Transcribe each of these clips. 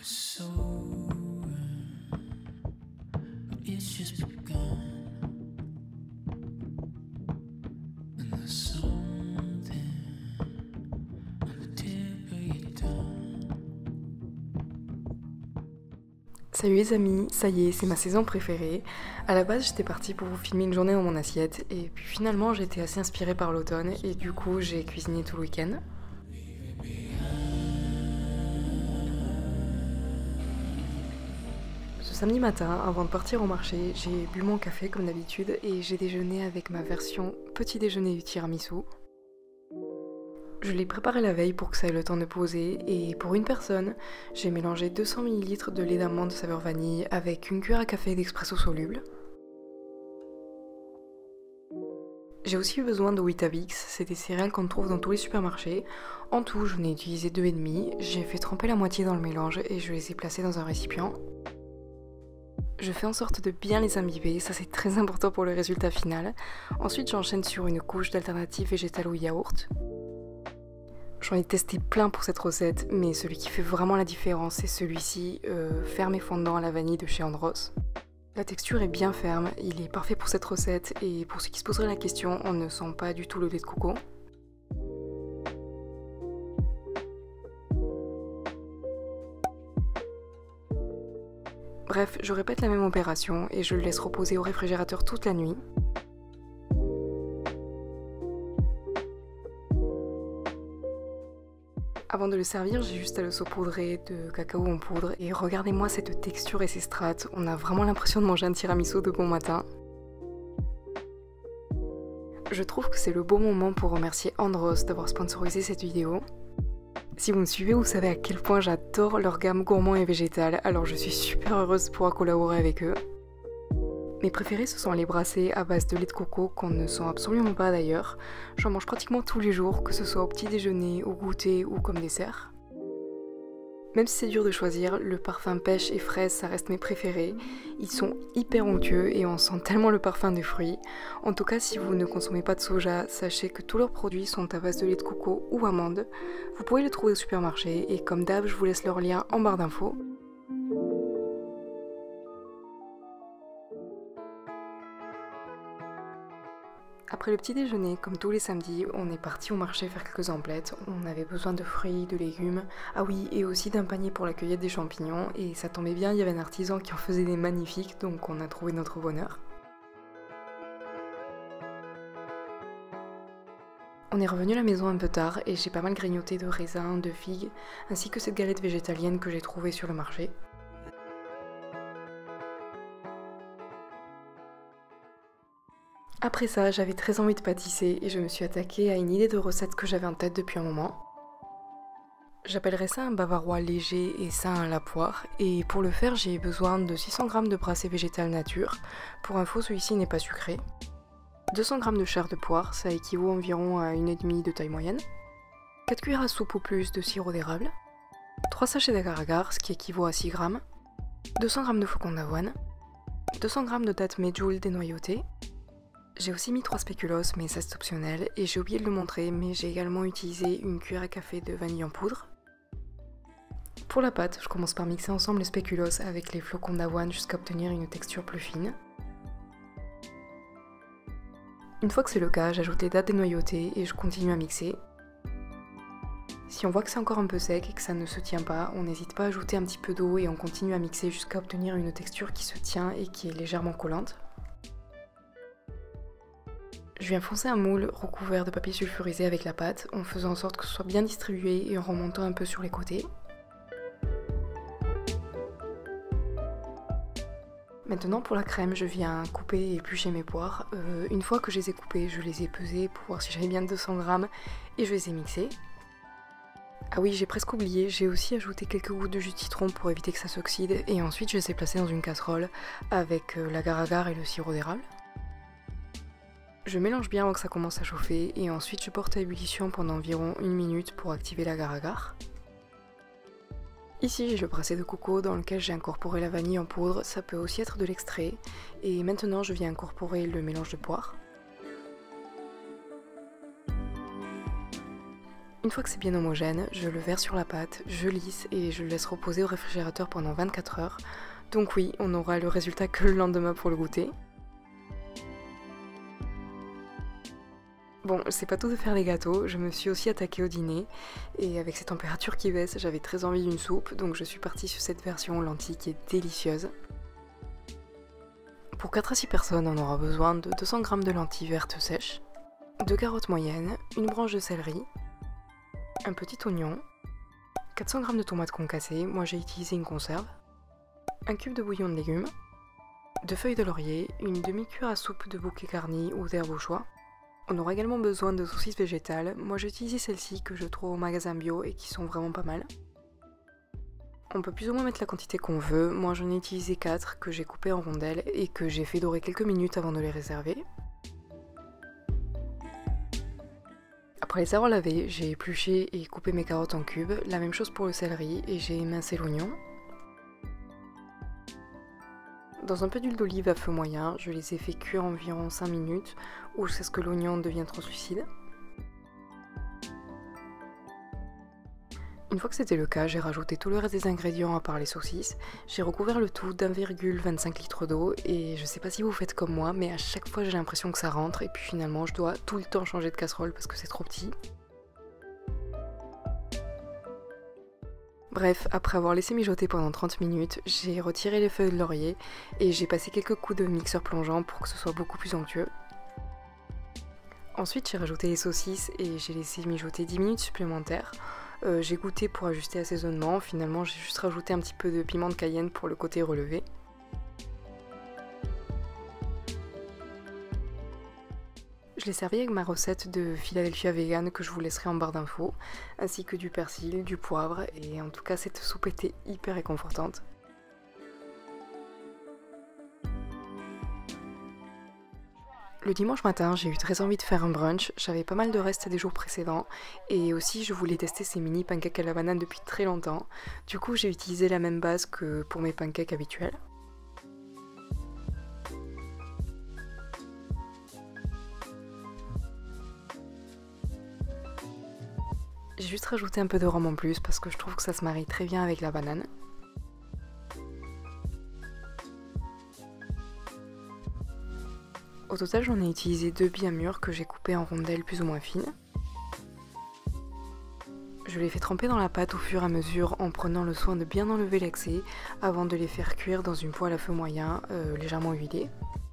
Salut les amis, ça y est, c'est ma saison préférée. À la base, j'étais partie pour vous filmer une journée dans mon assiette, et puis finalement, j'ai été assez inspirée par l'automne, et du coup, j'ai cuisiné tout le week-end. Ce samedi matin, avant de partir au marché, j'ai bu mon café comme d'habitude, et j'ai déjeuné avec ma version petit déjeuner du tiramisu. Je l'ai préparé la veille pour que ça ait le temps de poser, et pour une personne, j'ai mélangé 200 ml de lait d'amande saveur vanille avec une cuillère à café d'expresso soluble. J'ai aussi eu besoin de Weetabix, c'est des céréales qu'on trouve dans tous les supermarchés. En tout, j'en ai utilisé 2,5, j'ai fait tremper la moitié dans le mélange et je les ai placés dans un récipient. Je fais en sorte de bien les imbiber, ça c'est très important pour le résultat final. Ensuite, j'enchaîne sur une couche d'alternatives végétales ou yaourt. J'en ai testé plein pour cette recette, mais celui qui fait vraiment la différence, c'est celui-ci, ferme et fondant à la vanille de chez Andros. La texture est bien ferme, il est parfait pour cette recette, et pour ceux qui se poseraient la question, on ne sent pas du tout le lait de coco. Bref, je répète la même opération, et je le laisse reposer au réfrigérateur toute la nuit. Avant de le servir, j'ai juste à le saupoudrer de cacao en poudre et regardez-moi cette texture et ces strates, on a vraiment l'impression de manger un tiramisu de bon matin. Je trouve que c'est le bon moment pour remercier Andros d'avoir sponsorisé cette vidéo. Si vous me suivez, vous savez à quel point j'adore leur gamme gourmand et végétale, alors je suis super heureuse de pouvoir collaborer avec eux. Mes préférés, ce sont les brassés à base de lait de coco, qu'on ne sent absolument pas d'ailleurs. J'en mange pratiquement tous les jours, que ce soit au petit déjeuner, au goûter ou comme dessert. Même si c'est dur de choisir, le parfum pêche et fraise, ça reste mes préférés. Ils sont hyper onctueux et on sent tellement le parfum des fruits. En tout cas, si vous ne consommez pas de soja, sachez que tous leurs produits sont à base de lait de coco ou amande. Vous pouvez les trouver au supermarché et comme d'hab, je vous laisse leur lien en barre d'infos. Après le petit déjeuner, comme tous les samedis, on est parti au marché faire quelques emplettes. On avait besoin de fruits, de légumes, ah oui, et aussi d'un panier pour la cueillette des champignons. Et ça tombait bien, il y avait un artisan qui en faisait des magnifiques, donc on a trouvé notre bonheur. On est revenu à la maison un peu tard et j'ai pas mal grignoté de raisins, de figues, ainsi que cette galette végétalienne que j'ai trouvée sur le marché. Après ça, j'avais très envie de pâtisser et je me suis attaquée à une idée de recette que j'avais en tête depuis un moment. J'appellerais ça un bavarois léger et sain à la poire, et pour le faire, j'ai besoin de 600 g de brassée végétale nature. Pour info, celui-ci n'est pas sucré. 200 g de chair de poire, ça équivaut environ à 1,5 de taille moyenne. 4 cuillères à soupe ou plus de sirop d'érable. 3 sachets d'agar-agar, ce qui équivaut à 6 g. 200 g de flocons d'avoine. 200 g de dattes medjool dénoyautées. J'ai aussi mis 3 spéculoos, mais ça c'est optionnel, et j'ai oublié de le montrer, mais j'ai également utilisé une cuillère à café de vanille en poudre. Pour la pâte, je commence par mixer ensemble les spéculoos avec les flocons d'avoine jusqu'à obtenir une texture plus fine. Une fois que c'est le cas, j'ajoute les dattes dénoyautées et je continue à mixer. Si on voit que c'est encore un peu sec et que ça ne se tient pas, on n'hésite pas à ajouter un petit peu d'eau et on continue à mixer jusqu'à obtenir une texture qui se tient et qui est légèrement collante. Je viens foncer un moule recouvert de papier sulfurisé avec la pâte, en faisant en sorte que ce soit bien distribué et en remontant un peu sur les côtés. Maintenant pour la crème, je viens couper et éplucher mes poires. Une fois que je les ai coupées, je les ai pesées pour voir si j'avais bien 200 g et je les ai mixées. Ah oui, j'ai presque oublié, j'ai aussi ajouté quelques gouttes de jus de citron pour éviter que ça s'oxyde et ensuite je les ai placées dans une casserole avec l'agar-agar et le sirop d'érable. Je mélange bien avant que ça commence à chauffer et ensuite je porte à ébullition pendant environ 1 minute pour activer l'agar-agar. Ici j'ai le brassé de coco dans lequel j'ai incorporé la vanille en poudre, ça peut aussi être de l'extrait. Et maintenant je viens incorporer le mélange de poire. Une fois que c'est bien homogène, je le verse sur la pâte, je lisse et je le laisse reposer au réfrigérateur pendant 24 heures. Donc oui, on aura le résultat que le lendemain pour le goûter. Bon, c'est pas tout de faire les gâteaux, je me suis aussi attaquée au dîner, et avec ces températures qui baissent, j'avais très envie d'une soupe, donc je suis partie sur cette version lentilles qui est délicieuse. Pour 4 à 6 personnes, on aura besoin de 200 g de lentilles vertes sèches, 2 carottes moyennes, une branche de céleri, un petit oignon, 400 g de tomates concassées, moi j'ai utilisé une conserve, un cube de bouillon de légumes, 2 feuilles de laurier, une demi-cuillère à soupe de bouquet garni ou d'herbes au choix. On aura également besoin de saucisses végétales, moi j'ai utilisé celles-ci que je trouve au magasin bio et qui sont vraiment pas mal. On peut plus ou moins mettre la quantité qu'on veut, moi j'en ai utilisé 4 que j'ai coupées en rondelles et que j'ai fait dorer quelques minutes avant de les réserver. Après les avoir lavées, j'ai épluché et coupé mes carottes en cubes, la même chose pour le céleri et j'ai émincé l'oignon. Dans un peu d'huile d'olive à feu moyen, je les ai fait cuire environ 5 minutes ou jusqu'à ce que l'oignon devienne translucide. Une fois que c'était le cas, j'ai rajouté tout le reste des ingrédients à part les saucisses. J'ai recouvert le tout d'1,25 litre d'eau et je sais pas si vous faites comme moi, mais à chaque fois j'ai l'impression que ça rentre et puis finalement je dois tout le temps changer de casserole parce que c'est trop petit. Bref, après avoir laissé mijoter pendant 30 minutes, j'ai retiré les feuilles de laurier et j'ai passé quelques coups de mixeur plongeant pour que ce soit beaucoup plus onctueux. Ensuite, j'ai rajouté les saucisses et j'ai laissé mijoter 10 minutes supplémentaires. J'ai goûté pour ajuster l'assaisonnement, finalement j'ai juste rajouté un petit peu de piment de Cayenne pour le côté relevé. Je l'ai servi avec ma recette de Philadelphia vegan que je vous laisserai en barre d'infos, ainsi que du persil, du poivre, et en tout cas cette soupe était hyper réconfortante. Le dimanche matin, j'ai eu très envie de faire un brunch, j'avais pas mal de restes des jours précédents, et aussi je voulais tester ces mini pancakes à la banane depuis très longtemps, du coup j'ai utilisé la même base que pour mes pancakes habituels. J'ai juste rajouté un peu de rhum en plus parce que je trouve que ça se marie très bien avec la banane. Au total, j'en ai utilisé 2 billes à mûres que j'ai coupées en rondelles plus ou moins fines. Je les fais tremper dans la pâte au fur et à mesure en prenant le soin de bien enlever l'excès avant de les faire cuire dans une poêle à feu moyen légèrement huilée.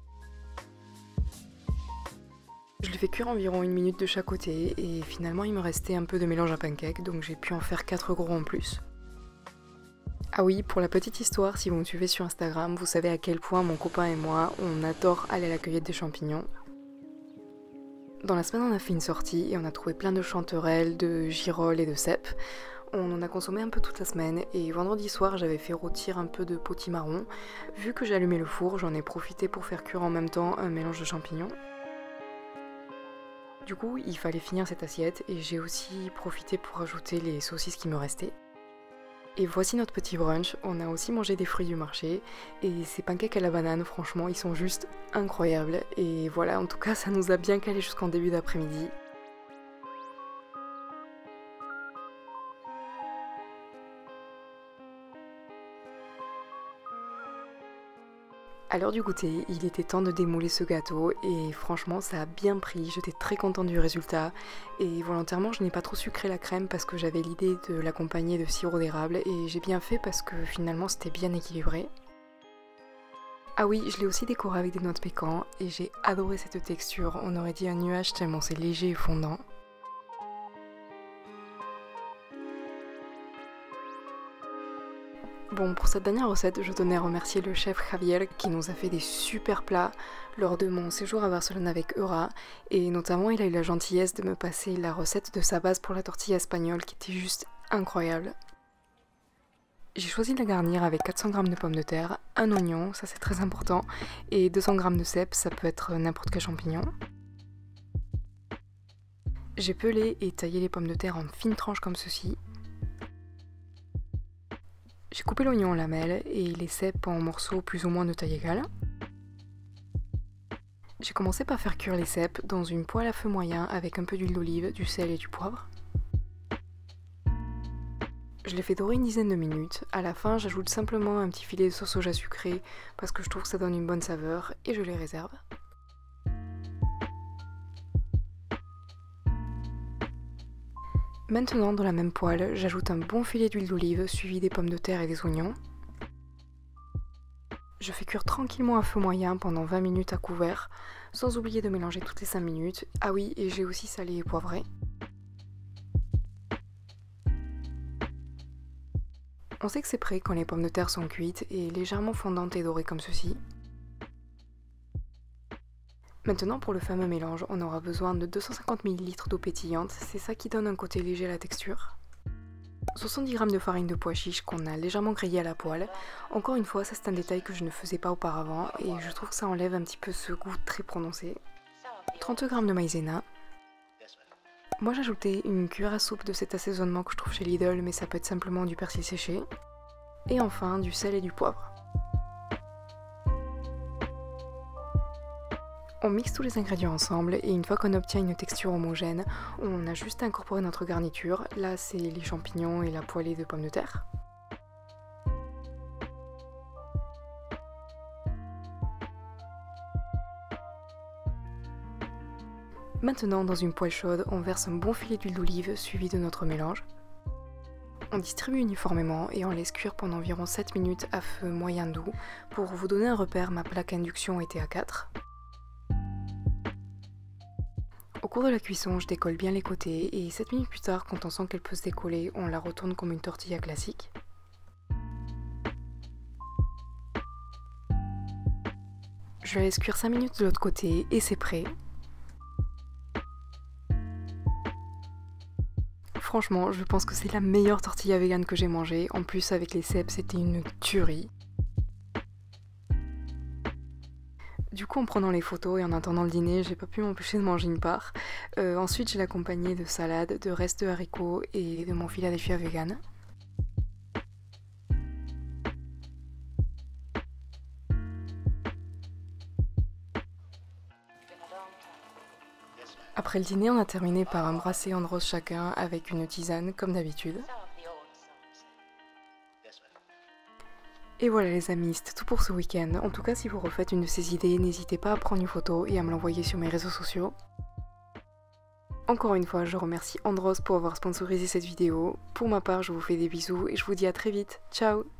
Je les fais cuire environ 1 minute de chaque côté et finalement il me restait un peu de mélange à pancake donc j'ai pu en faire 4 gros en plus. Ah oui, pour la petite histoire, si vous me suivez sur Instagram, vous savez à quel point mon copain et moi, on adore aller à la cueillette des champignons. Dans la semaine, on a fait une sortie et on a trouvé plein de chanterelles, de girolles et de cèpes. On en a consommé un peu toute la semaine et vendredi soir, j'avais fait rôtir un peu de potimarron. Vu que j'ai allumé le four, j'en ai profité pour faire cuire en même temps un mélange de champignons. Du coup, il fallait finir cette assiette et j'ai aussi profité pour rajouter les saucisses qui me restaient. Et voici notre petit brunch, on a aussi mangé des fruits du marché et ces pancakes à la banane, franchement, ils sont juste incroyables. Et voilà, en tout cas, ça nous a bien calé jusqu'en début d'après-midi. À l'heure du goûter, il était temps de démouler ce gâteau et franchement ça a bien pris, j'étais très contente du résultat et volontairement je n'ai pas trop sucré la crème parce que j'avais l'idée de l'accompagner de sirop d'érable et j'ai bien fait parce que finalement c'était bien équilibré. Ah oui, je l'ai aussi décoré avec des noix de pécan et j'ai adoré cette texture, on aurait dit un nuage tellement c'est léger et fondant. Bon, pour cette dernière recette, je tenais à remercier le chef Javier qui nous a fait des super plats lors de mon séjour à Barcelone avec Eura et notamment il a eu la gentillesse de me passer la recette de sa base pour la tortilla espagnole qui était juste incroyable. J'ai choisi de la garnir avec 400 g de pommes de terre, un oignon, ça c'est très important, et 200 g de cèpes, ça peut être n'importe quel champignon. J'ai pelé et taillé les pommes de terre en fines tranches comme ceci. J'ai coupé l'oignon en lamelles et les cèpes en morceaux plus ou moins de taille égale. J'ai commencé par faire cuire les cèpes dans une poêle à feu moyen avec un peu d'huile d'olive, du sel et du poivre. Je les fais dorer une dizaine de minutes. À la fin, j'ajoute simplement un petit filet de sauce soja sucrée parce que je trouve que ça donne une bonne saveur et je les réserve. Maintenant, dans la même poêle, j'ajoute un bon filet d'huile d'olive suivi des pommes de terre et des oignons. Je fais cuire tranquillement à feu moyen pendant 20 minutes à couvert, sans oublier de mélanger toutes les 5 minutes. Ah oui, et j'ai aussi salé et poivré. On sait que c'est prêt quand les pommes de terre sont cuites et légèrement fondantes et dorées comme ceci. Maintenant pour le fameux mélange, on aura besoin de 250 ml d'eau pétillante, c'est ça qui donne un côté léger à la texture. 70 g de farine de pois chiche qu'on a légèrement grillée à la poêle. Encore une fois, ça c'est un détail que je ne faisais pas auparavant et je trouve que ça enlève un petit peu ce goût très prononcé. 30 g de maïzena. Moi j'ajoutais une cuillère à soupe de cet assaisonnement que je trouve chez Lidl, mais ça peut être simplement du persil séché. Et enfin du sel et du poivre. On mixe tous les ingrédients ensemble et une fois qu'on obtient une texture homogène, on a juste à incorporer notre garniture. Là, c'est les champignons et la poêlée de pommes de terre. Maintenant, dans une poêle chaude, on verse un bon filet d'huile d'olive suivi de notre mélange. On distribue uniformément et on laisse cuire pendant environ 7 minutes à feu moyen doux. Pour vous donner un repère, ma plaque à induction était à 4. Au cours de la cuisson, je décolle bien les côtés et 7 minutes plus tard, quand on sent qu'elle peut se décoller, on la retourne comme une tortilla classique. Je la laisse cuire 5 minutes de l'autre côté et c'est prêt. Franchement, je pense que c'est la meilleure tortilla végane que j'ai mangée. En plus, avec les cèpes, c'était une tuerie. Du coup, en prenant les photos et en attendant le dîner, j'ai pas pu m'empêcher de manger une part. Ensuite, je l'ai accompagnée de salade, de restes de haricots et de mon Philadelphia vegan. Après le dîner, on a terminé par embrasser Andros chacun avec une tisane, comme d'habitude. Et voilà les amis, c'était tout pour ce week-end. En tout cas, si vous refaites une de ces idées, n'hésitez pas à prendre une photo et à me l'envoyer sur mes réseaux sociaux. Encore une fois, je remercie Andros pour avoir sponsorisé cette vidéo. Pour ma part, je vous fais des bisous et je vous dis à très vite. Ciao!